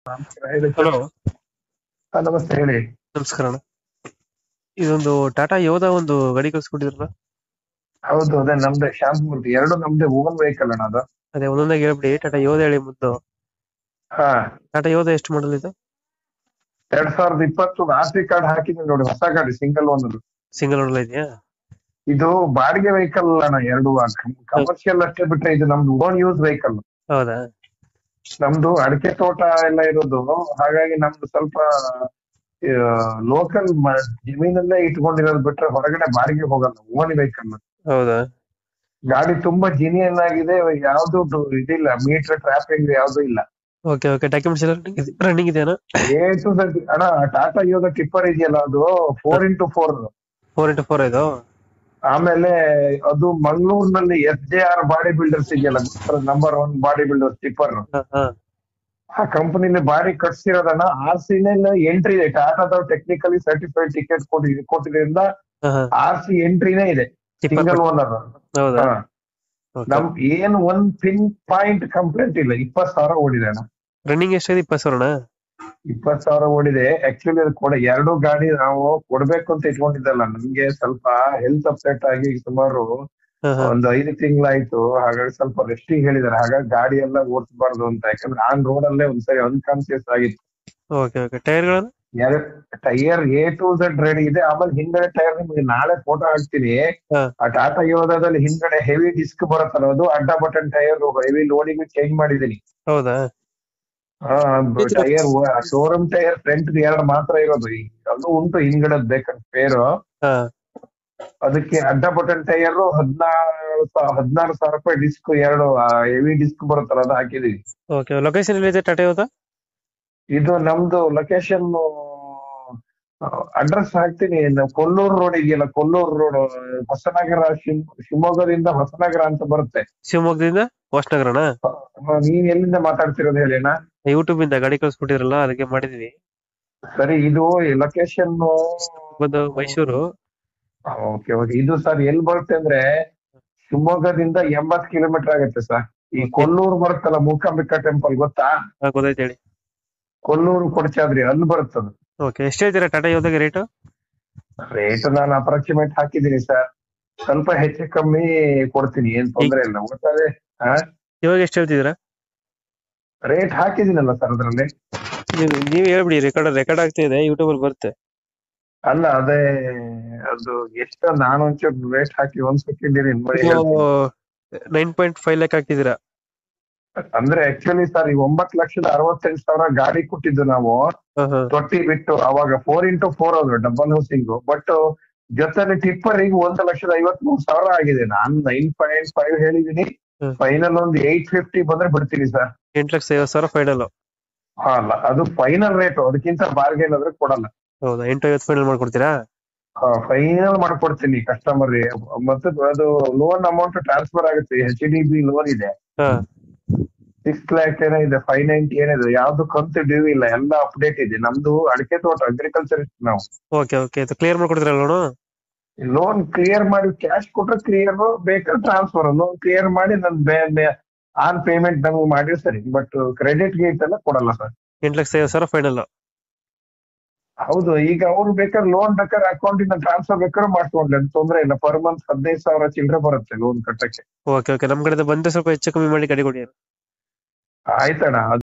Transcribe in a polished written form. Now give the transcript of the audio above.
ನಮಸ್ಕಾರ ಹೇಳಿ sir. Hello. ನಮಸ್ತೆ ಹೇಳಿ. ನಮಸ್ಕಾರ ಅಣ್ಣ. ಇದೊಂದು ಟಾಟಾ ಯೋಧ ಒಂದು ಗಾಡಿ ಕಳ್ಸ್ಕೊಟ್ಟಿದ್ರಲ್ಲ. ಹೌದು, ಅದೇ ನಮ್ದೇ ಶಾಂತಮೂರ್ತಿ, ಎರಡು ನಮ್ದೇ ಓನ್ ವೆಹಿಕಲ್ ಅಣ್ಣ ಅದು. ಅದೇ ಒಂದೊಂದಾಗಿ ಹೇಳ್ಬಿಡಿ. ಟಾಟಾ ಯೋಧ ಹೇಳಿ ಮುದ್ದು. ಹಾ, ಟಾಟಾ ಯೋಧ ಎಷ್ಟು ಮಾಡಲ್ ಇದು? 2020 ಆರ್ ಸಿ ಕಾರ್ಡ್ ಹಾಕಿದ್ದೀನಿ ನೋಡಿ, ಹೊಸ ಗಾಡಿ, ಸಿಂಗಲ್ ಓನರ್. ಸಿಂಗಲ್ ಓನರ್ ಇದೆಯಾ? ಇದು ಬಾಡಿಗೆ ವೆಹಿಕಲ್ ಅಣ್ಣ, ಎರಡು ಕಮರ್ಷಿಯಲ್ ಅಷ್ಟೇ ಬಿಟ್ರೆ ಇದು ನಮ್ದು ಓನ್ ಯೂಸ್ ವೆಹಿಕಲ್. ಹೌದಾ? ನಮ್ದು ಅಡಿಕೆ ತೋಟ ಎಲ್ಲ ಇರೋದು, ಹಾಗಾಗಿ ನಮ್ದು ಸ್ವಲ್ಪ ಲೋಕಲ್ ಜಮೀನಲ್ಲೇ ಇಟ್ಕೊಂಡಿರೋದು ಬಿಟ್ರೆ ಹೊರಗಡೆ ಬಾಡಿಗೆ ಹೋಗಲ್ಲ, ಓನ್ ವೆಹಿಕಲ್. ಹೌದಾ? ಗಾಡಿ ತುಂಬಾ ಜಿನಿಯನ್ ಆಗಿದೆ, ಯಾವ್ದು ಇದಿಲ್ಲ, ಮೀಟರ್ ಟ್ರಾಫಿಕ್ ಯಾವ್ದು ಇಲ್ಲ. Okay okay. ಡಾಕ್ಯುಮೆಂಟ್ಸ್ ಎಲ್ಲ ರನ್ನಿಂಗ್ ಇದೆಯಾ? ಅಣ್ಣ, ಟಾಟಾ ಯೋಧ ಟಿಪ್ಪರ್ ಇದೆಯಲ್ಲ, ಅದು 4x4. 4x4 ಇದು? ಆಮೇಲೆ ಅದು ಮಂಗಳೂರಿನಲ್ಲಿ SJR ಬಾಡಿ ಬಿಲ್ಡರ್ಸ್ ಇದೆಯಲ್ಲ, ನಂಬರ್ 1 ಬಾಡಿ ಬಿಲ್ಡರ್ಸ್ ಟಿಪ್ಪರ್, ಆ ಕಂಪನಿಲಿ ಬಾಡಿ ಕಟ್ಸಿರೋದನ್ನ RC ಎಂಟ್ರಿ ಇದೆ. ಟಾಟಾದವ್ರು ಟೆಕ್ನಿಕಲಿ ಸರ್ಟಿಫೈಡ್ ಟಿಕೆಟ್ ಕೊಟ್ಟಿದ್ರಿಂದ RC ಎಂಟ್ರಿನೇ ಇದೆ, ಸಿಂಗಲ್ ಓನರ್. ಹೌದಾ? ನಮ್ ಏನು ಒಂದ್ ಪಿನ್ ಪಾಯಿಂಟ್ ಕಂಪ್ಲೇಂಟ್ ಇಲ್ಲ. 20,000 ಓಡಿದೆ ಅಣ್ಣ. ರನ್ನಿಂಗ್ ಎಷ್ಟಿದೆ? 20,000? 20,000 ಓಡಿದೆ. ಆಕ್ಚುಲಿ ಅದು ಎರಡು ಗಾಡಿ ನಾವು ಕೊಡ್ಬೇಕು ಅಂತ ಇಟ್ಕೊಂಡಿದ್ದಲ್ಲ, ನಮ್ಗೆ ಸ್ವಲ್ಪ ಹೆಲ್ತ್ ಅಪ್ಸೆಟ್ ಆಗಿ ಸುಮಾರು ಒಂದು 5 ತಿಂಗಳಾಯ್ತು. ಹಾಗಾಗಿ ಸ್ವಲ್ಪ ರೆಸ್ಟಿಂಗ್ ಹೇಳಿದಾರೆ, ಹಾಗಾಗಿ ಗಾಡಿ ಎಲ್ಲ ಓಡಿಸಬಾರ್ದು ಅಂತ. ಯಾಕಂದ್ರೆ ಆನ್ ರೋಡ್ ಅಲ್ಲೇ ಒಂದ್ಸರಿ ಅನ್ಕಾನ್ಸಿಯಸ್ ಆಗಿತ್ತು. Okay okay. ಟೈರ್ಗಳನ್ನು? Tyre A to Z ready ಇದೆ. ಆಮೇಲೆ ಹಿಂದ್ಗಡೆ ಟೈರ್ ನಿಮ್ಗೆ ನಾಳೆ ಫೋಟೋ ಹಾಕ್ತೀನಿ. ಆ ಟಾಟಾ ಯೋಧದಲ್ಲಿ ಹಿಂದ್ಗಡೆ ಹೆವಿ ಡಿಸ್ಕ್ ಬರುತ್ತಲ್ಲ, ಅದು ಅಡ್ಡ button tyre, heavy loading change ಮಾಡಿದೀನಿ. ಹೌದಾ? ಟೈರ್ ಶೋರೂಮ್ ಟೈರ್ ಫ್ರಂಟ್ 2 ಮಾತ್ರ ಇರೋದು, ಅದು ಉಂಟು ಹಿಂದ್ಗಡೆ ಬೇಕಂತ ಪೇರು. ಅದಕ್ಕೆ ಅಡ್ಡ ಬಟನ್ ಟೈರ್ 16,000 ರೂಪಾಯಿ ಡಿಸ್ಕ್, 2 ಹೆವಿ ಡಿಸ್ಕ್ ಬರುತ್ತಲ್ಲ, ಅದು ಹಾಕಿದೀವಿ. ಓಕೆ. ಲೊಕೇಶನ್ ಎಲ್ಲಿದೆ ಟಾಟಾ ಯೋಧ? ಇದು ನಮ್ದು ಲೊಕೇಶನ್ ಅಡ್ರೆಸ್ ಹಾಕ್ತೀನಿ. ಕೊಲ್ಲೂರು ರೋಡ್ ಇದೆಯಲ್ಲ, ಕೊಲ್ಲೂರು ರೋಡ್, ಹೊಸನಗರ, ಶಿವಮೊಗ್ಗದಿಂದ ಹೊಸನಗರ ಅಂತ ಬರುತ್ತೆ. ಶಿವಮೊಗ್ಗದಿಂದ ಹೊಸನಗರನ? ನೀವ್ ಎಲ್ಲಿಂದ ಮಾತಾಡ್ತಿರೋದು ಹೇಳಿ ಅಣ್ಣ? ಯೂಟ್ಯೂಬ್ ಇಂದ ಗಾಡಿ ಕಳ್ಸ್ಕೊಟ್ಟಿದ್ರಲ್ಲ, ಅದಕ್ಕೆ ಮಾಡಿದ್ವಿ. ಸರಿ, ಇದು ಲೊಕೇಶನ್ ಬಂದು ಮೈಸೂರು. Okay okay. ಇದು ಸರ್ ಎಲ್ಲಿ ಬರುತ್ತೆ ಅಂದ್ರೆ, ಶಿವಮೊಗ್ಗದಿಂದ 80 ಕಿಲೋಮೀಟರ್ ಆಗುತ್ತೆ ಸರ್. ಈ ಕೊಲ್ಲೂರು ಬರುತ್ತಲ್ಲ, ಮೂಕಾಂಬಿಕಾ ಟೆಂಪಲ್ ಗೊತ್ತಾ? ಗೊತ್ತಾಯ್ತು ಹೇಳಿ. ಕೊಲ್ಲೂರು ಕೊಡಚಾದ್ರಿ, ಅಲ್ಲಿ ಬರುತ್ತದು. ಓಕೆ. ಎಷ್ಟು ಹೇಳ್ತೀರಾ ಟಾಟಾ ಯೋಧಗೆ ರೇಟು? ರೇಟ್ ನಾನು ಅಪ್ರಾಕ್ಸಿಮೇಟ್ ಹಾಕಿದ್ದೀನಿ ಸರ್, ಸ್ವಲ್ಪ ಹೆಚ್ಚು ಕಮ್ಮಿ ಕೊಡ್ತೀನಿ, ಏನ್ ತೊಂದ್ರೆ ಇಲ್ಲ. ಒಟ್ಟಾರೆ ಇವಾಗ ಎಷ್ಟು ಹೇಳ್ತಿದ್ದೀರಾ ರೇಟ್? ಹಾಕಿದ್ದೀನಲ್ಲ ಸರ್ ಅದ್ರಲ್ಲಿ. ನೀವ್ ಹೇಳ್ಬಿಡಿ, ರೆಕಾರ್ಡ್ ಆಗ್ತಾ ಇದೆ, ಯೂಟ್ಯೂಬ್ ಅಲ್ಲಿ ಬರುತ್ತೆ. ಅಲ್ಲ, ಅದೇ ಅದು ಎಷ್ಟು, ನಾನು ಒಂಚೂರು ರೇಟ್ ಹಾಕಿ 1 ಸೆಕೆಂಡ್ ಇರಿ. 9.5 ಲ್ಯಾಕ್ ಹಾಕಿದ್ದೀರಾ? ಅಂದ್ರೆ ಆಕ್ಚುಲಿ ಸರ್, ಈ 9,68,000 ಗಾಡಿ ಕೊಟ್ಟಿದ್ದು ನಾವು ತೊಟ್ಟಿ ಬಿಟ್ಟು. ಅವಾಗ 4x4 ಅದು ಡಬಲ್ ಹೌಸಿಂಗ್. ಬಟ್ ಜೊತೆಲಿ ಟಿಪ್ಪರ್ ಈಗ 1,53,000 ಆಗಿದೆ. ನಾನು 9.5 ಹೇಳಿದೀನಿ. ಫೈನಲ್ ಒಂದು 850 ಬಂದ್ರೆ ಬಿಡ್ತೀನಿ ಸರ್. 8,50,000 ಫೈನಲ್? ಅಲ್ಲ, ಅದು ಫೈನಲ್ ರೇಟ್, ಅದಕ್ಕಿಂತ ಬಾರ್ಗೇನ್ ಆದ್ರೆ ಕೊಡಲ್ಲ. ಹೌದಾ? 850 ಫೈನಲ್ ಮಾಡ್ಕೊಡ್ತೀರಾ? ಫೈನಲ್ ಮಾಡ್ಕೊಡ್ತೀನಿ ಕಸ್ಟಮರ್. ಮತ್ತೆ ಅದು ಲೋನ್ ಅಮೌಂಟ್ ಟ್ರಾನ್ಸ್ಫರ್ ಆಗುತ್ತೆ, HDB ಲೋನ್ ಇದೆ. 6 lakh ಏನೋ ಇದೆ, 590 ಏನಿದೆ, ಯಾವ್ದು ಕಂತು ಡ್ಯೂ ಇಲ್ಲ, ಎಲ್ಲ ಅಪ್ಡೇಟ್ ಇದೆ. ನಮ್ದು ಅಡಿಕೆ ತೋಟ, ಅಗ್ರಿಕಲ್ಚರ್ ನಾವು. Okay okay. ಕ್ಲಿಯರ್ ಮಾಡ್ಕೊಡ್ತೀರಾ ಲೋನು? ಲೋನ್ ಕ್ಲಿಯರ್ ಮಾಡಿ, ಕ್ಯಾಶ್ ಕೊಟ್ರೆ ಕ್ಲಿಯರ್, ಬೇಕಾದ್ರೆ ಟ್ರಾನ್ಸ್ಫರ್. ಲೋನ್ ಕ್ಲಿಯರ್ ಮಾಡಿ ನನ್ ಆನ್ ಪೇಮೆಂಟ್ ನಮ್ಗೆ ಮಾಡಿ ಸರಿ. ಬಟ್ ಕ್ರೆಡಿಟ್ ಗೇಟ್ ಎಲ್ಲ ಕೊಡಲ್ಲ ಸರ್. 8,50,000 ಫೈನಲ್? ಹೌದು. ಈಗ ಅವ್ರು ಬೇಕಾದ್ರೆ ಲೋನ್ ಬೇಕಾದ್ರೆ ಅಕೌಂಟಿಂದ ಟ್ರಾನ್ಸ್ಫರ್ ಬೇಕಾದ್ರೆ ಮಾಡ್ಕೊಂಡ್ಲಿ, ಅದು ತೊಂದ್ರೆ ಇಲ್ಲ. ಪರ್ ಮಂತ್ 15,000 ಚಿಲ್ಲರೆ ಬರುತ್ತೆ ಲೋನ್ ಕಟ್ಟಕ್ಕೆ. Okay okay. ನಮ್ ಕಡೆ ಬಂದ್ರೆ ಸ್ವಲ್ಪ ಹೆಚ್ಚು ಕಮ್ಮಿ ಮಾಡಿ ಗಾಡಿ ಕೊಡಿ. ಆಯ್ತಣ್ಣ.